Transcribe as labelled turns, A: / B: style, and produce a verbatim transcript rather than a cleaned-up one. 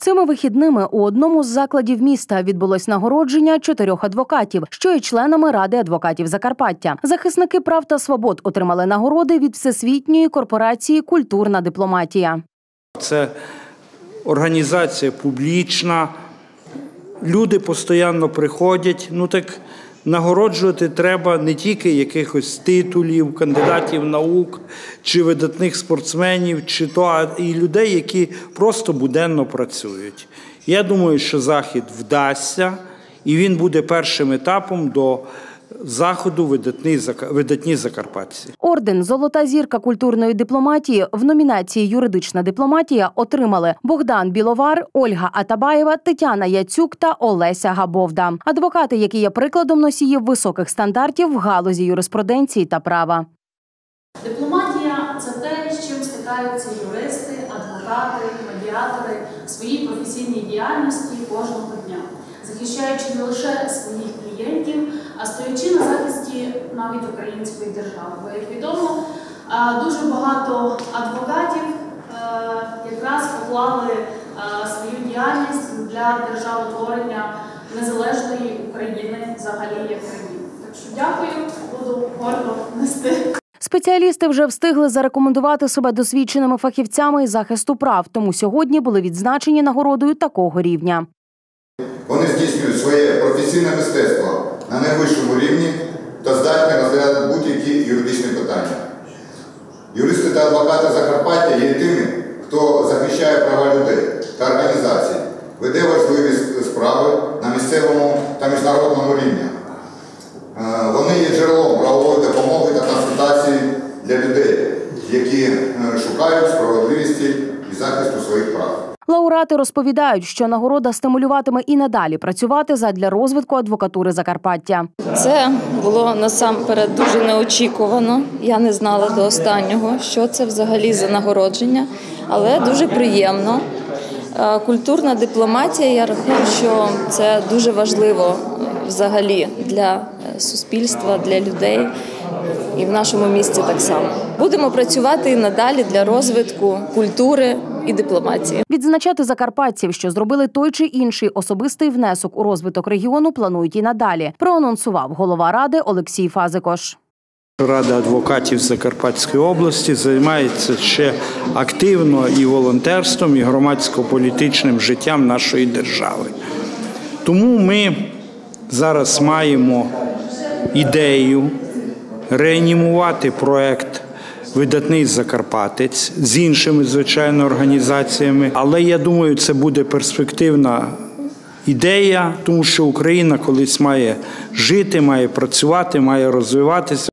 A: Цими вихідними у одному з закладів міста відбулось нагородження чотирьох адвокатів, що є членами Ради адвокатів Закарпаття. Захисники прав та свобод отримали нагороди від Всесвітньої корпорації «Культурна дипломатія».
B: Це організація публічна, люди постійно приходять, ну так нагороджувати треба не тільки якихось титулів, кандидатів наук, чи видатних спортсменів, чи то, а і людей, які просто буденно працюють. Я думаю, що захід вдасться, і він буде першим етапом до заходу видатні, видатні закарпатці.
A: Орден «Золота зірка культурної дипломатії» в номінації «Юридична дипломатія» отримали Богдан Біловар, Ольга Атабаєва, Тетяна Яцюк та Олеся Габовда. Адвокати, які є прикладом носіїв високих стандартів в галузі юриспруденції та права.
C: Дипломатія – це те, з чим стикаються юристи, адвокати, медіатори в своїй професійній діяльності кожного дня, захищаючи не лише своїх клієнтів, а стоячи на захисті навіть української держави. Бо, як відомо, дуже багато адвокатів якраз поклали свою діяльність для державотворення незалежної України взагалі як країни. Так що дякую, буду гордо нести.
A: Спеціалісти вже встигли зарекомендувати себе досвідченими фахівцями із захисту прав, тому сьогодні були відзначені нагородою такого рівня.
D: Вони здійснюють своє професійне мистецтво на найвищому рівні та здатні розглядати будь-які юридичні питання. Юристи та адвокати Закарпаття є тими, хто захищає права людей та організацій, веде важливі справи на місцевому та міжнародному рівні. Вони є джерелом правової допомоги та консультації для людей, які шукають справедливості і захисту своїх прав.
A: Лауреати розповідають, що нагорода стимулюватиме і надалі працювати задля розвитку адвокатури Закарпаття.
E: Це було насамперед дуже неочікувано. Я не знала до останнього, що це взагалі за нагородження, але дуже приємно. Культурна дипломатія, я рахую, що це дуже важливо взагалі для суспільства, для людей і в нашому місті так само. Будемо працювати і надалі для розвитку культури і дипломатії.
A: Відзначати закарпатців, що зробили той чи інший особистий внесок у розвиток регіону, планують і надалі, проанонсував голова Ради Олексій Фазикош.
B: Рада адвокатів Закарпатської області займається ще активно і волонтерством, і громадсько-політичним життям нашої держави. Тому ми зараз маємо ідею реанімувати проект «Видатний закарпатець» з іншими, звичайно, організаціями. Але я думаю, це буде перспективна ідея, тому що Україна колись має жити, має працювати, має розвиватися.